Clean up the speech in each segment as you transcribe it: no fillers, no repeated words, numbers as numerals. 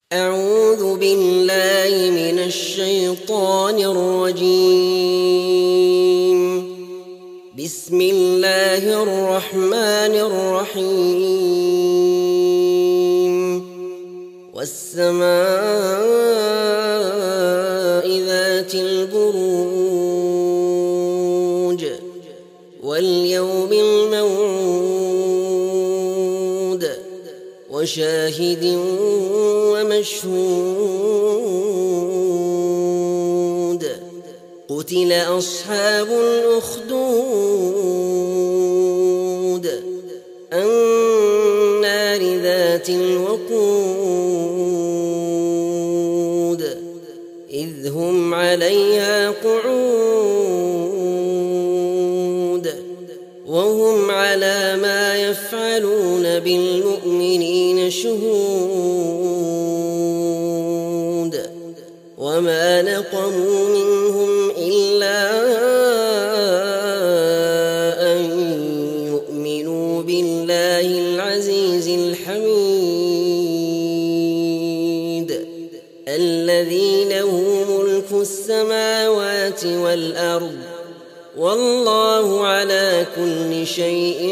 أعوذ بالله من الشيطان الرجيم. بسم الله الرحمن الرحيم. والسماء ذات البروج واليوم الموعود وشاهد ومشهود. قتل أصحاب الأخدود النار ذات الوقود إذ هم عليها قعود وهم على ما يفعلون بالمؤمنين شهود. وما نقموا منهم إلا أن يؤمنوا بالله العزيز الحميد الذي له ملك السماوات والأرض والله على كل شيء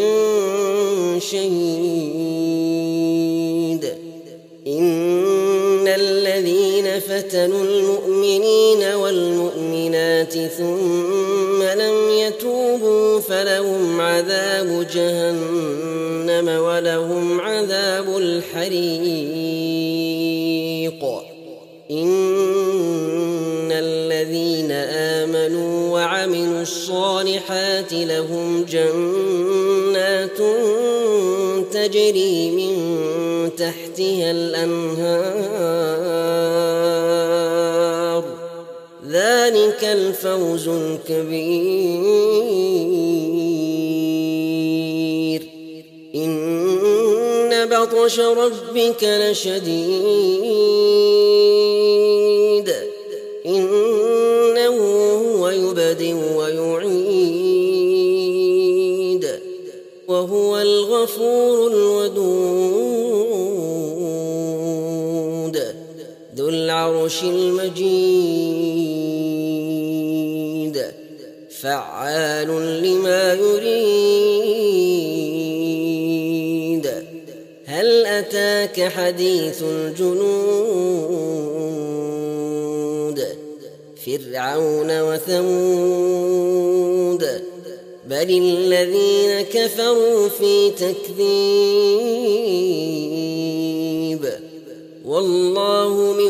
شهيد. إن الذين فتنوا المؤمنين والمؤمنات ثم لم يتوبوا فلهم عذاب جهنم ولهم عذاب الحريق. إن الذين آمنوا وعملوا الصالحات لهم جنات تجري من تحتها الأنهار ذلك الفوز الكبير. إن بطش ربك لشديد إنه هو يبدئ ويعيد وهو الغفور الودود ذو العرش المجيد فعال لما يريد. هل أتاك حديث الجنود فرعون وثمود بل الذين كفروا في تكذيب والله من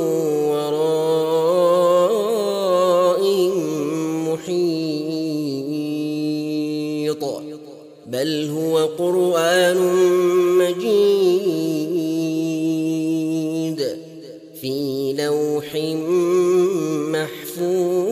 ورائهم محيط. بل هو قرآن مجيد في لوح محفوظ.